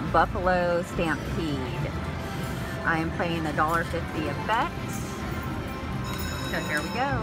Buffalo Stampede. I am playing $1.50 a bet. So here we go.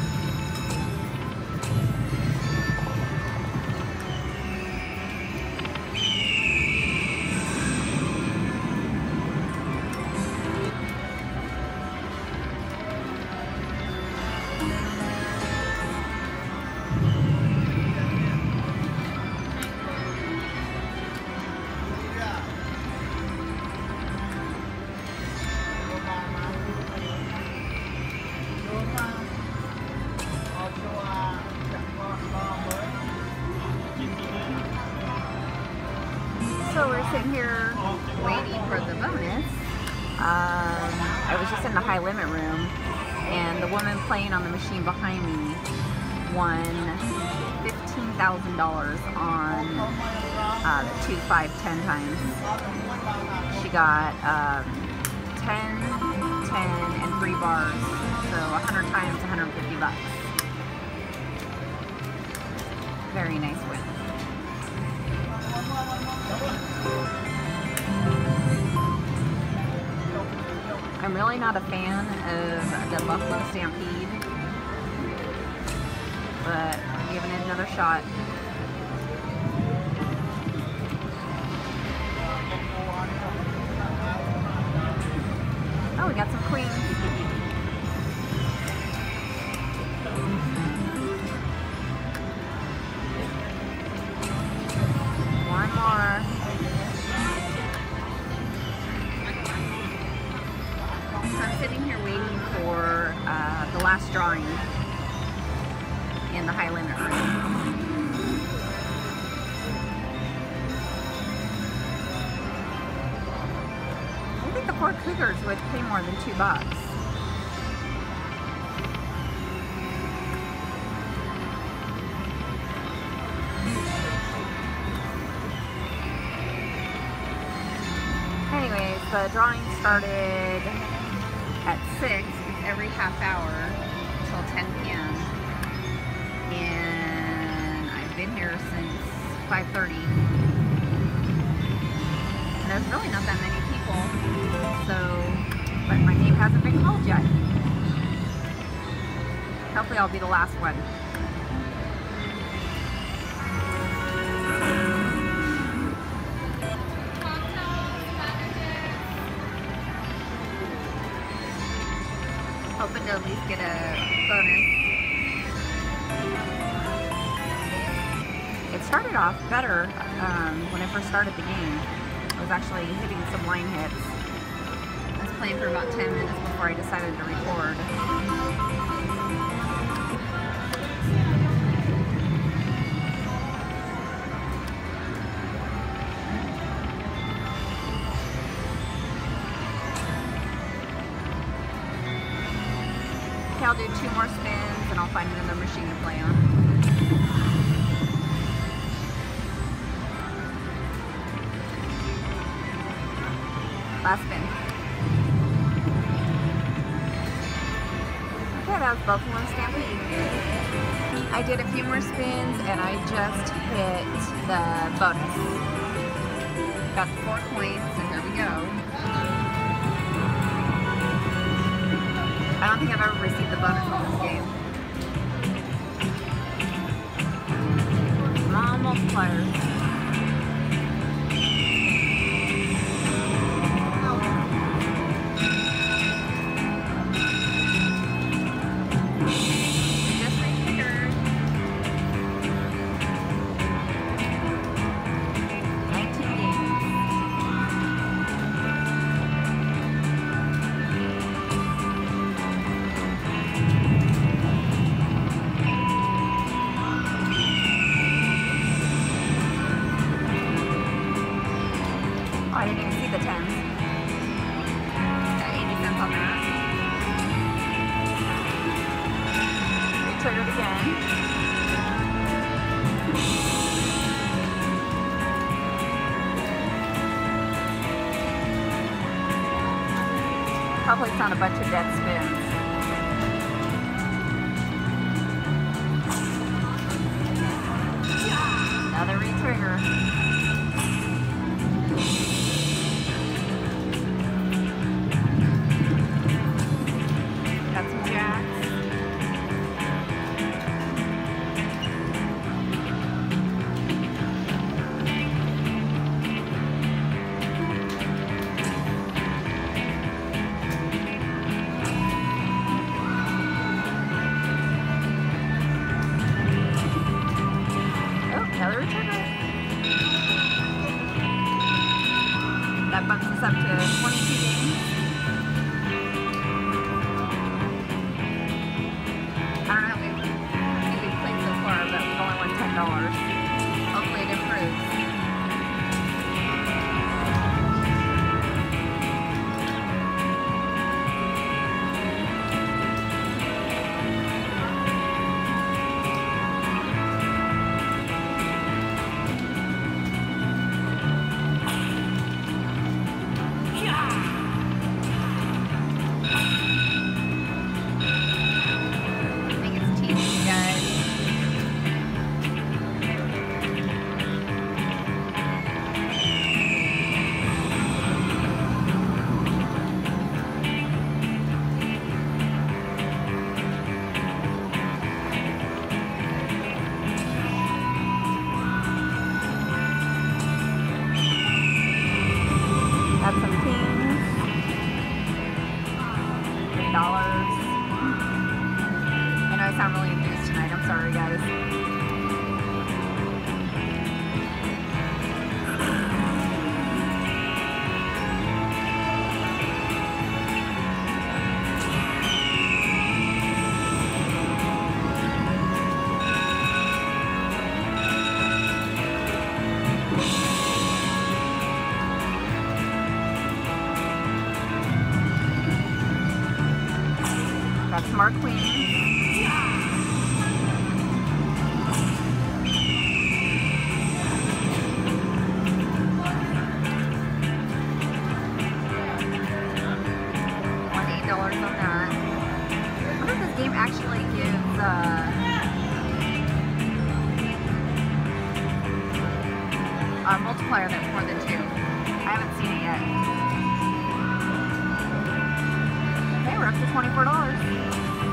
So we're sitting here waiting for the bonus. I was just in the high limit room, and the woman playing on the machine behind me won $15,000 on the 2, 5, 10 times. She got 10, 10, and 3 bars, so 100 times, 150 bucks. Very nice win. I'm really not a fan of the Buffalo Stampede, but I'm giving it another shot. Oh, we got some queens. One more. So I'm sitting here waiting for the last drawing in the high limit room. I think the 4 cougars would pay more than $2. Anyways, the drawing started at 6 every half hour until 10 p.m. and I've been here since 5:30. And there's really not that many people, but my name hasn't been called yet. Hopefully I'll be the last one. Hoping to at least get a bonus. It started off better when I first started the game. I was actually hitting some line hits. I was playing for about 10 minutes before I decided to record. Okay, I'll do 2 more spins and I'll find another machine to play on. Last spin. Okay, that was Buffalo Stampede. I did a few more spins and I just hit the bonus. Got the 4 coins, and here we go. I don't think I've ever received the bonus in this game. Come on, multipliers. I didn't even see the 10s. Got 80 cents on that. Retriggered again. Probably found a bunch of dead spins. Another retrigger. That bumps us up to 22 games. I don't know how many we've played so far, but we've only won $10. Hopefully it improves. I know I sound really enthused tonight. I'm sorry, guys. Got some more queens. $8 on that. I wonder if this game actually gives a multiplier that's more than 2. I haven't seen it yet. Okay, we're up to $24.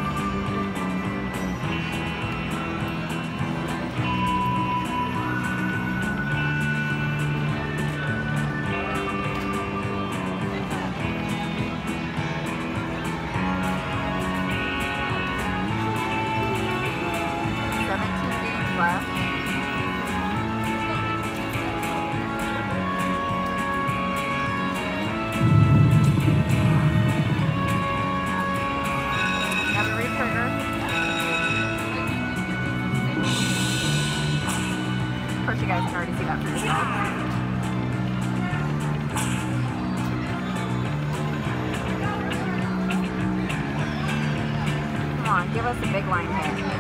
Left. Now the retrigger. Of course, you guys can already see that for yourselves. Come on, give us a big line hit.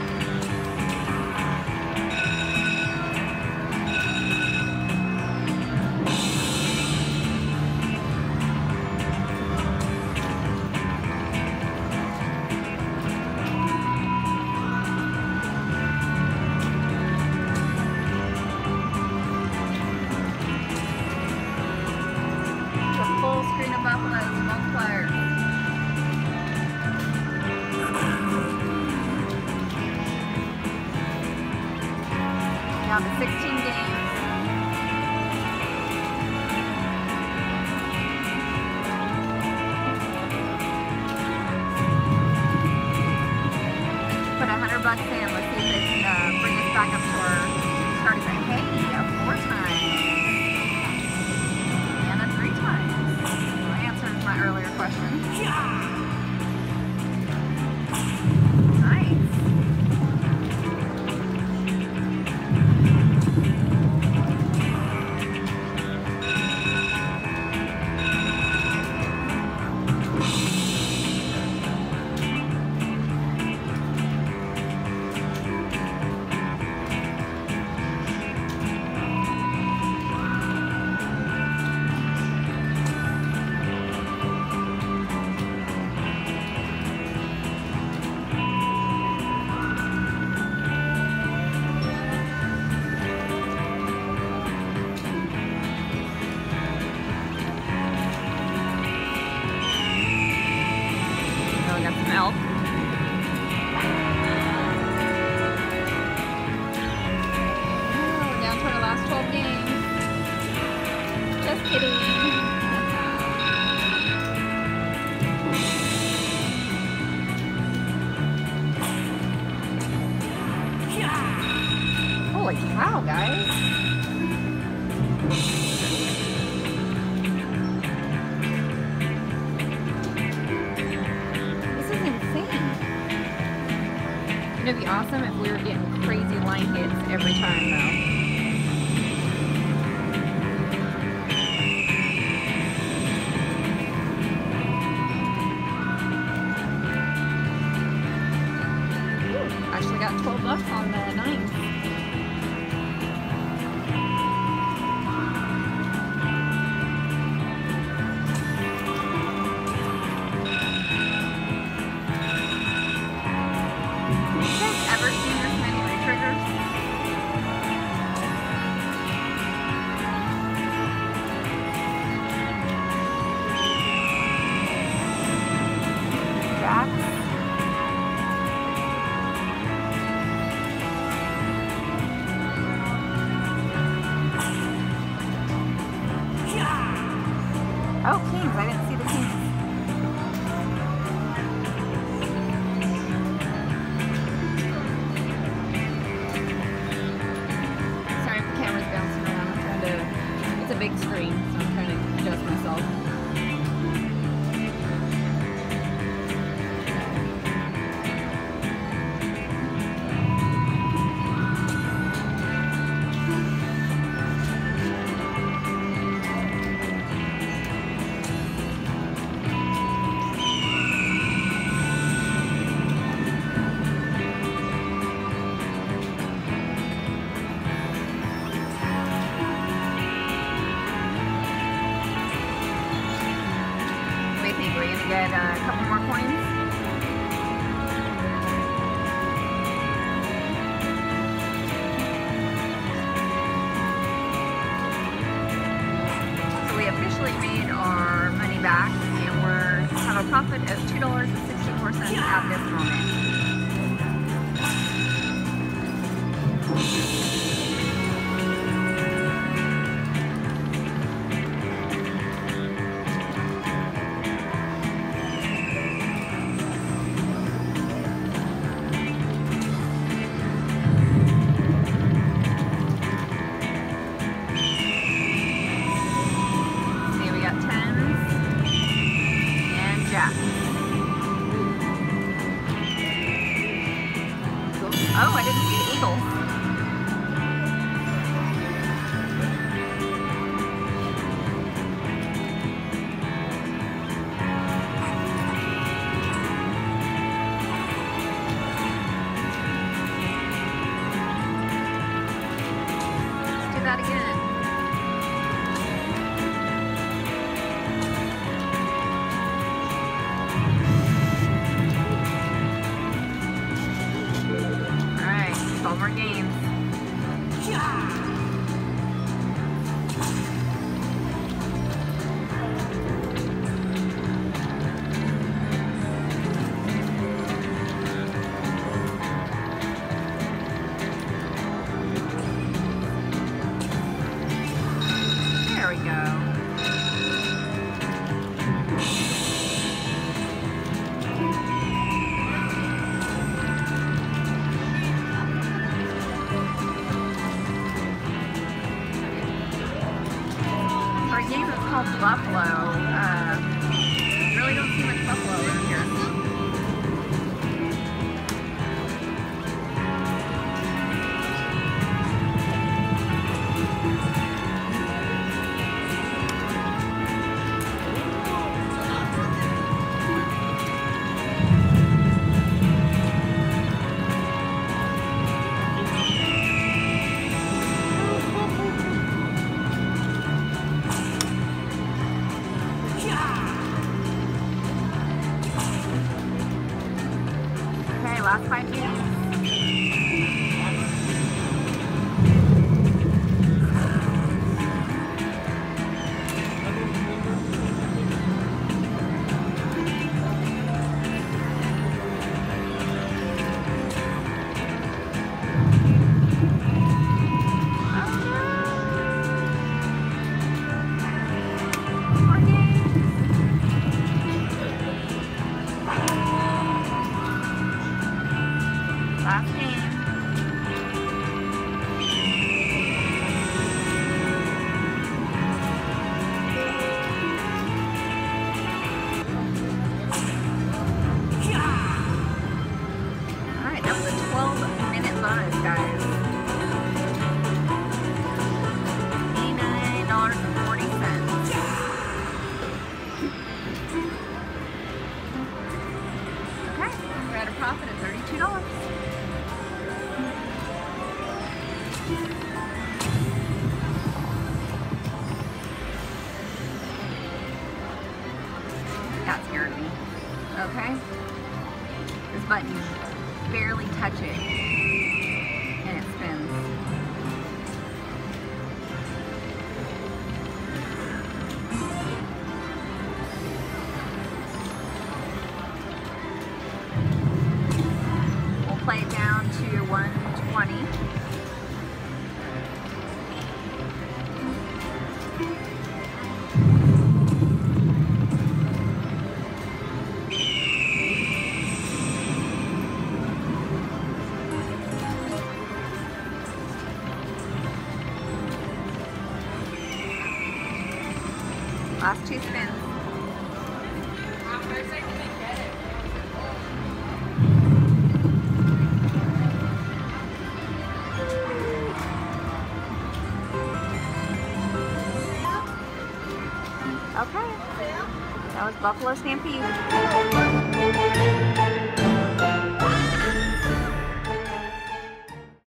Screen of buffaloes, multipliers. Down to 16 games. Put $100 in. Let's see if they can bring us back up to our starting point. Hey, 4 times. And a 3 times. My earlier question. Nice. Help. Oh, down to our last 12 games. Just kidding. Holy cow, guys. awesome if we were getting crazy line hits every time though. Actually got $12 on the 9th. Have you guys ever seen this many retriggers? Jacks? Oh, kings. I didn't see the kings. Sorry if the camera's bouncing around. I'm trying to... It's a big screen, so I'm trying to adjust myself. We're gonna get a couple more coins. So we officially made our money back, and we have a profit of $2.64 at this moment. Oh, I didn't see the eagles. Let's do that again. More games. There we go. Game is called Buffalo. Really don't see much buffalo around here. Okay? This button, you barely touch it and it spins. We'll play it down to 120. Last 2 spins. Okay, that was Buffalo Stampede.